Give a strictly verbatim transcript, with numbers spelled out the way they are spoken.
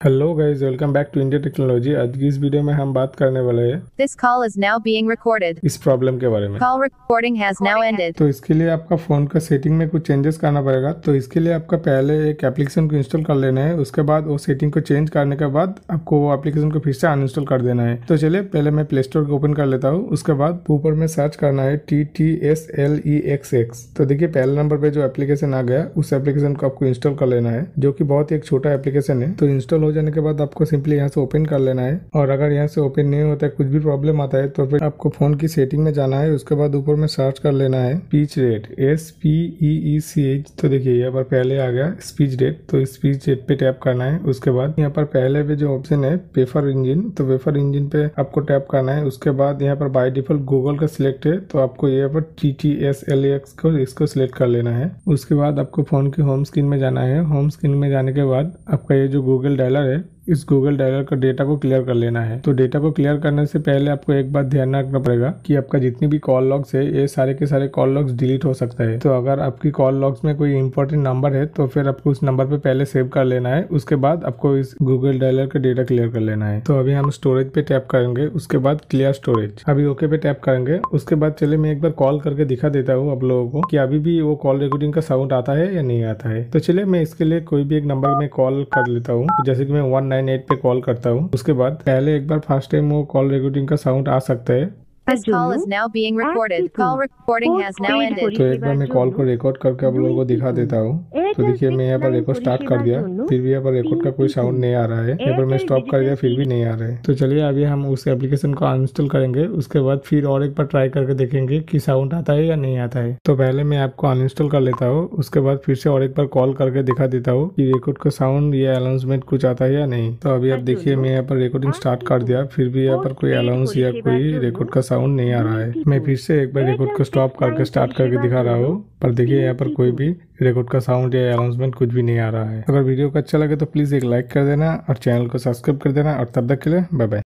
Hello guys, welcome back to India technology. आज की इस वीडियो में हम बात करने वाले हैं This call is now being recorded. इस प्रॉब्लम के बारे में। Call recording has now ended. तो इसके लिए आपका फ़ोन का सेटिंग में कुछ चेंजेस करना पड़ेगा। तो इसके लिए आपका पहले एक एप्लीकेशन को इंस्टॉल कर लेना है। उसके बाद वो सेटिंग को चेंज करने के बाद आपको वो एप्लीकेशन को फिर से अनइंस्टॉल कर देना है। तो चलिए पहले मैं प्ले स्टोर को ओपन कर लेता हूँ। उसके बाद ऊपर में सर्च करना है T T S L E X X. तो देखिए पहले नंबर पे जो एप्लीकेशन आ गया उस एप्लीकेशन को आपको इंस्टॉल कर लेना है, जो कि बहुत ही एक छोटा एप्लीकेशन है। तो इंस्टॉल हो जाने के बाद आपको सिंपली यहाँ से ओपन कर लेना है। और अगर यहाँ से ओपन नहीं होता है, कुछ भी प्रॉब्लम आता है, तो फिर आपको फोन की सेटिंग में जाना है। उसके बाद ऊपर में सर्च कर लेना है speech rate, S P E E C H. तो देखिए यहाँ पर पहले आ गया स्पीच रेट। तो स्पीच रेट पे टैप करना है। उसके बाद यहाँ पर पहले पे जो ऑप्शन है वेफर इंजन, तो वेफर इंजन पे आपको टैप करना है। उसके बाद यहाँ पर बाय डिफॉल्ट गूगल का सिलेक्ट है, तो आपको यहाँ पर T T S L X को इसको सिलेक्ट कर लेना है। उसके बाद आपको फोन की होम स्क्रीन में जाना है। होम स्क्रीन में जाने के बाद आपका ये जो गूगल डायलर है, इस गूगल डायलर का डेटा को क्लियर कर लेना है। तो डेटा को क्लियर करने से पहले आपको एक बात ध्यान रखना पड़ेगा कि आपका जितनी भी कॉल लॉग्स है, ये सारे के सारे कॉल लॉग्स डिलीट हो सकता है। तो अगर आपकी कॉल लॉग्स में कोई इंपॉर्टेंट नंबर है तो फिर आपको उस नंबर पे पहले सेव कर लेना है। उसके बाद आपको इस गूगल डायलर का डेटा क्लियर कर लेना है। तो अभी हम स्टोरेज पे टैप करेंगे। उसके बाद क्लियर स्टोरेज, अभी ओके पे टैप करेंगे। उसके बाद चलिए मैं एक बार कॉल करके दिखा देता हूँ आप लोगों को कि अभी भी वो कॉल रिकॉर्डिंग का साउंड आता है या नहीं आता है। तो चलिए मैं इसके लिए कोई भी एक नंबर में कॉल कर लेता हूँ, जैसे कि मैं वन नाइन एट पे कॉल करता हूँ। उसके बाद पहले एक बार फर्स्ट टाइम वो कॉल रिकॉर्डिंग का साउंड आ सकता है। This call is now being recorded. Call recording has now ended. तो एक बार मैं कॉल को रिकॉर्ड करके आप लोगों को दिखा देता हूँ। तो देखिए मैं यहाँ पर रिकॉर्ड स्टार्ट कर दिया, फिर भी यहाँ पर रिकॉर्ड का कोई साउंड नहीं आ रहा है। यहाँ पर मैं स्टॉप कर दिया, फिर भी नहीं आ रहा है। तो चलिए अभी हम उस एप्लीकेशन को अनइंस्टॉल करेंगे। उसके बाद फिर और एक बार ट्राई करके देखेंगे कि साउंड आता है या नहीं आता है। तो पहले मैं आपको अनइंस्टॉल कर लेता हूँ। उसके बाद फिर से और एक बार कॉल करके दिखा देता हूँ कि रिकॉर्ड का साउंड या अनाउंसमेंट कुछ आता है या नहीं। तो अभी आप देखिए मैं यहाँ पर रिकॉर्डिंग स्टार्ट कर दिया, फिर भी यहाँ पर कोई अनाउंस या कोई रिकॉर्ड का साउंड नहीं आ रहा है। मैं फिर से एक बार रिकॉर्ड को स्टॉप करके स्टार्ट करके दिखा रहा हूँ, पर देखिए यहाँ पर कोई भी रिकॉर्ड का साउंड या अनाउंसमेंट कुछ भी नहीं आ रहा है। अगर वीडियो को अच्छा लगे तो प्लीज एक लाइक कर देना और चैनल को सब्सक्राइब कर देना। और तब तक के लिए बाय बाय।